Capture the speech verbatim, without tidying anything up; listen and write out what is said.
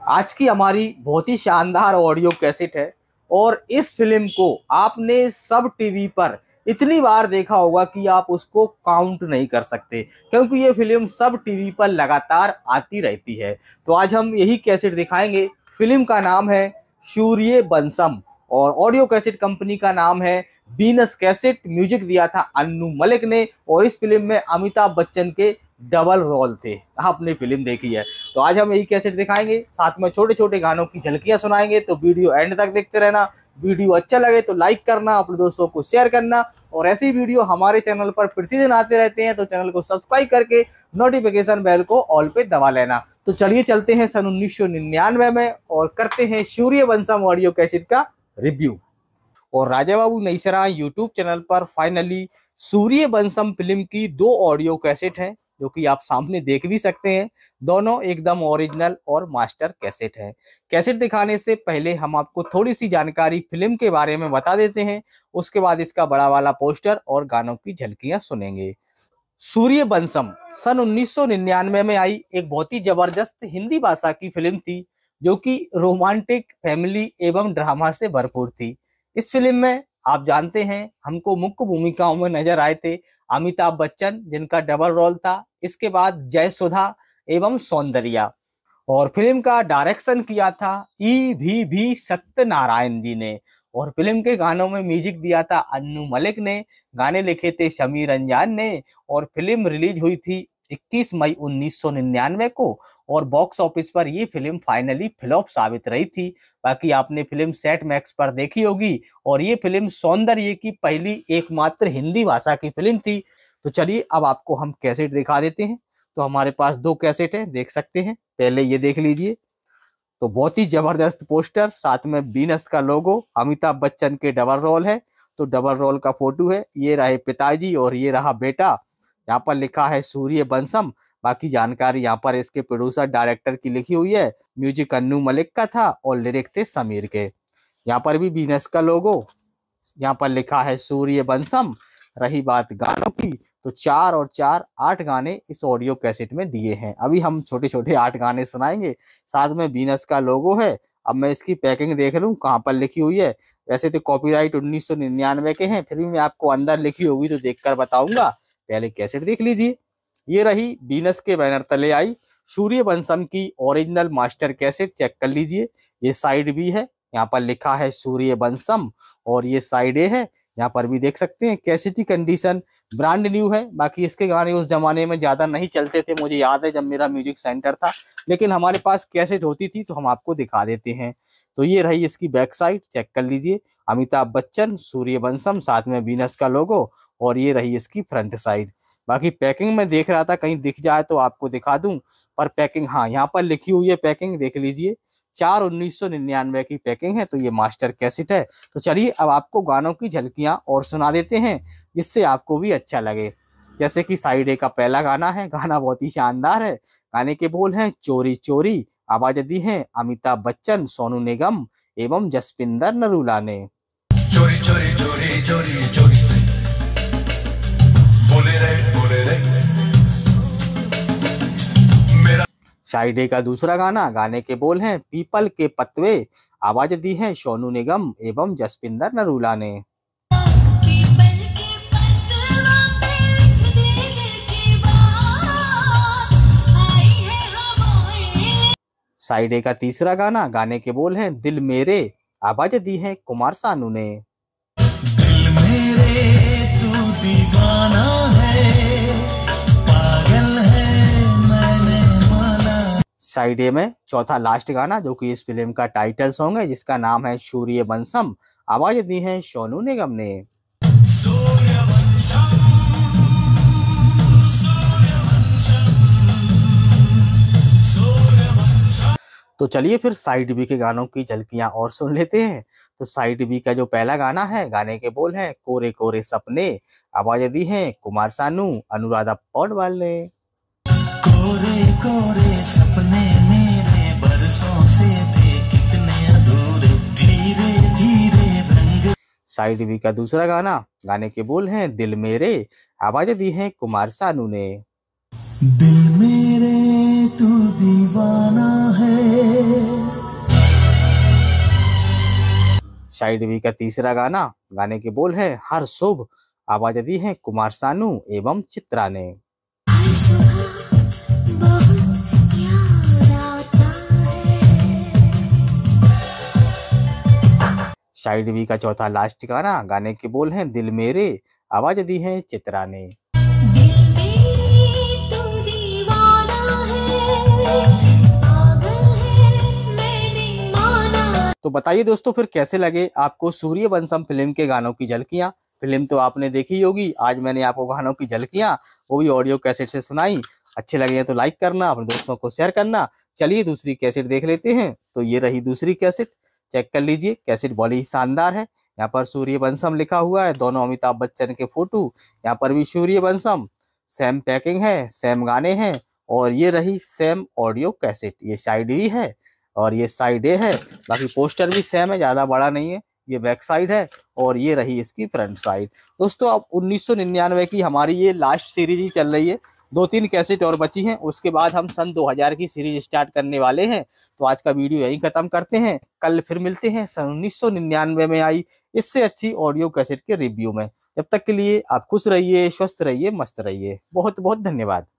आज की हमारी बहुत ही शानदार ऑडियो कैसेट है और इस फिल्म को आपने सब टीवी पर इतनी बार देखा होगा कि आप उसको काउंट नहीं कर सकते, क्योंकि ये फिल्म सब टीवी पर लगातार आती रहती है। तो आज हम यही कैसेट दिखाएंगे। फिल्म का नाम है सूर्यवंशम और ऑडियो कैसेट कंपनी का नाम है वीनस कैसेट। म्यूजिक दिया था अन्नू मलिक ने और इस फिल्म में अमिताभ बच्चन के डबल रोल थे। आपने फिल्म देखी है तो आज हम यही कैसेट दिखाएंगे, साथ में छोटे छोटे गानों की झलकियां सुनाएंगे। तो वीडियो एंड तक देखते रहना। वीडियो अच्छा लगे तो लाइक करना, अपने दोस्तों को शेयर करना और ऐसी वीडियो हमारे चैनल पर प्रतिदिन आते रहते हैं तो चैनल को सब्सक्राइब करके नोटिफिकेशन बेल को ऑल पे दबा लेना। तो चलिए चलते हैं सन उन्नीस सौ निन्यानवे में और करते हैं सूर्यवंशम ऑडियो कैसेट का रिव्यू। और राजा बाबू नईसराय यूट्यूब चैनल पर फाइनली सूर्यवंशम फिल्म की दो ऑडियो कैसेट हैं, जो कि आप सामने देख भी सकते हैं। दोनों एकदम ओरिजिनल और मास्टर कैसेट है। कैसेट दिखाने से पहले हम आपको थोड़ी सी जानकारी फिल्म के बारे में बता देते हैं, उसके बाद इसका बड़ा वाला पोस्टर और गानों की झलकियां सुनेंगे। सूर्यवंशम सन उन्नीस सौ निन्यानवे में आई एक बहुत ही जबरदस्त हिंदी भाषा की फिल्म थी, जो कि रोमांटिक, फैमिली एवं ड्रामा से भरपूर थी। इस फिल्म में आप जानते हैं हमको मुख्य भूमिकाओं में नजर आए थे अमिताभ बच्चन, जिनका डबल रोल था। इसके बाद जयसुधा एवं सौंदर्या। और फिल्म का डायरेक्शन किया था ई भी भी सत्यनारायण जी ने और फिल्म के गानों में म्यूजिक दिया था अन्नू मलिक ने। गाने लिखे थे समीर अंजान ने और फिल्म रिलीज हुई थी इक्कीस मई उन्नीस सौ निन्यानवे को और बॉक्स ऑफिस पर ये फिल्म फाइनली फ्लॉप साबित रही थी। बाकी आपने फिल्म सेट मैक्स पर देखी होगी और ये फिल्म सौंदर्य की पहली एकमात्र हिंदी भाषा की फिल्म थी। तो चलिए अब आपको हम कैसेट दिखा देते हैं। तो हमारे पास दो कैसेट है, देख सकते हैं। पहले ये देख लीजिए। तो बहुत ही जबरदस्त पोस्टर, साथ में वीनस का लोगो, अमिताभ बच्चन के डबल रोल है। तो डबल रोल का फोटो है, ये रहे पिताजी और ये रहा बेटा। यहाँ पर लिखा है सूर्यवंशम। बाकी जानकारी यहाँ पर इसके प्रोड्यूसर डायरेक्टर की लिखी हुई है। म्यूजिक अन्नू मलिक का था और लिरिक थे समीर के। यहाँ पर भी वीनस का लोगो, यहाँ पर लिखा है सूर्यवंशम। रही बात गानों की, तो चार और चार आठ गाने इस ऑडियो कैसेट में दिए हैं। अभी हम छोटे छोटे आठ गाने सुनाएंगे, साथ में वीनस का लोगो है। अब मैं इसकी पैकिंग देख लूं कहाँ पर लिखी हुई है। वैसे तो कॉपीराइट उन्नीस सौ निन्यानवे के हैं, फिर भी मैं आपको अंदर लिखी होगी तो देखकर बताऊंगा। पहले कैसेट देख लीजिए। ये रही वीनस के बैनर तले आई सूर्यवंशम की ओरिजिनल मास्टर कैसेट, चेक कर लीजिए। ये साइड बी है, यहाँ पर लिखा है सूर्यवंशम और ये साइड ए है। यहाँ पर भी देख सकते हैं कैसेट की कंडीशन ब्रांड न्यू है। बाकी इसके गाने उस जमाने में ज्यादा नहीं चलते थे, मुझे याद है जब मेरा म्यूजिक सेंटर था, लेकिन हमारे पास कैसेट होती थी तो हम आपको दिखा देते हैं। तो ये रही इसकी बैक साइड, चेक कर लीजिए। अमिताभ बच्चन, सूर्यवंशम, साथ में वीनस का लोगो और ये रही इसकी फ्रंट साइड। बाकी पैकिंग में देख रहा था कहीं दिख जाए तो आपको दिखा दूं, पर पैकिंग हाँ यहाँ पर लिखी हुई है, पैकिंग देख लीजिए। चार उन्नीस सौ निन्यानवे की पैकिंग है। तो ये मास्टर कैसेट है। तो चलिए अब आपको गानों की झलकियां और सुना देते हैं, जिससे आपको भी अच्छा लगे। जैसे कि साइड ए का पहला गाना है, गाना बहुत ही शानदार है। गाने के बोल हैं चोरी चोरी, आवाज दी है अमिताभ बच्चन, सोनू निगम एवं जसपिंदर नरूला ने। चोरी चोरी चोरी चोरी चोरी से बोले रे बोले रे मेरा। साइड ए का दूसरा गाना, गाने के बोल हैं पीपल के पतवे, आवाज दी है सोनू निगम एवं जसपिंदर नरूला ने। साइड ए का तीसरा गाना, गाने के बोल हैं दिल मेरे, आवाज दी है कुमार सानू ने। दिल मेरे तू दीवाना है, पागल है मैंने माना। साइड ए में चौथा लास्ट गाना, जो कि इस फिल्म का टाइटल सॉन्ग है, जिसका नाम है सूर्यवंशम, आवाज दी है सोनू निगम ने। तो चलिए फिर साइड बी के गानों की झलकियां और सुन लेते हैं। तो साइड बी का जो पहला गाना है, गाने के बोल हैं कोरे कोरे सपने, आवाज दी है कुमार सानू, अनुराधा पौडवाल ने। कोरे कोरे सपने मेरे बरसों से थे कितने अधूरे, धीरे धीरे रंग। साइड बी का दूसरा गाना, गाने के बोल हैं दिल मेरे, आवाज दी है कुमार सानू ने। दिल मेरे तू दीवाना है, साइड बी का तीसरा गाना, गाने के बोल है हर शुभ, आवाज दी है कुमार सानू एवं चित्रा ने। हर सुबह बहुत याद आता है। साइड बी का चौथा लास्ट गाना, गाने के बोल हैं दिल मेरे, आवाज दी है चित्रा ने। दिल में तू दीवाना है, पागल है मैंने माना। तो बताइए दोस्तों फिर कैसे लगे आपको सूर्यवंशम फिल्म के गानों की झलकियां। फिल्म तो आपने देखी होगी, आज मैंने आपको गानों की झलकियां वो भी ऑडियो कैसेट से सुनाई। अच्छे लगे हैं तो लाइक करना, अपने दोस्तों को शेयर करना। चलिए दूसरी कैसेट देख लेते हैं। तो ये रही दूसरी कैसेट, चेक कर लीजिए। कैसेट बड़ी ही शानदार है। यहाँ पर सूर्यवंशम लिखा हुआ है, दोनों अमिताभ बच्चन के फोटो, यहाँ पर भी सूर्यवंशम, सेम पैकिंग है, सेम गाने हैं। और ये रही सेम ऑडियो कैसेट। ये साइड ई है और ये साइड ए है। बाकी पोस्टर भी सेम है, ज्यादा बड़ा नहीं है। ये बैक साइड है और ये रही इसकी फ्रंट साइड। दोस्तों अब उन्नीस सौ निन्यानवे की हमारी ये लास्ट सीरीज ही चल रही है। दो तीन कैसेट और बची हैं, उसके बाद हम सन दो हज़ार की सीरीज स्टार्ट करने वाले हैं। तो आज का वीडियो यहीं खत्म करते हैं। कल फिर मिलते हैं सन उन्नीस सौ निन्यानवे में आई इससे अच्छी ऑडियो कैसेट के रिव्यू में। जब तक के लिए आप खुश रहिए, स्वस्थ रहिए, मस्त रहिए। बहुत बहुत धन्यवाद।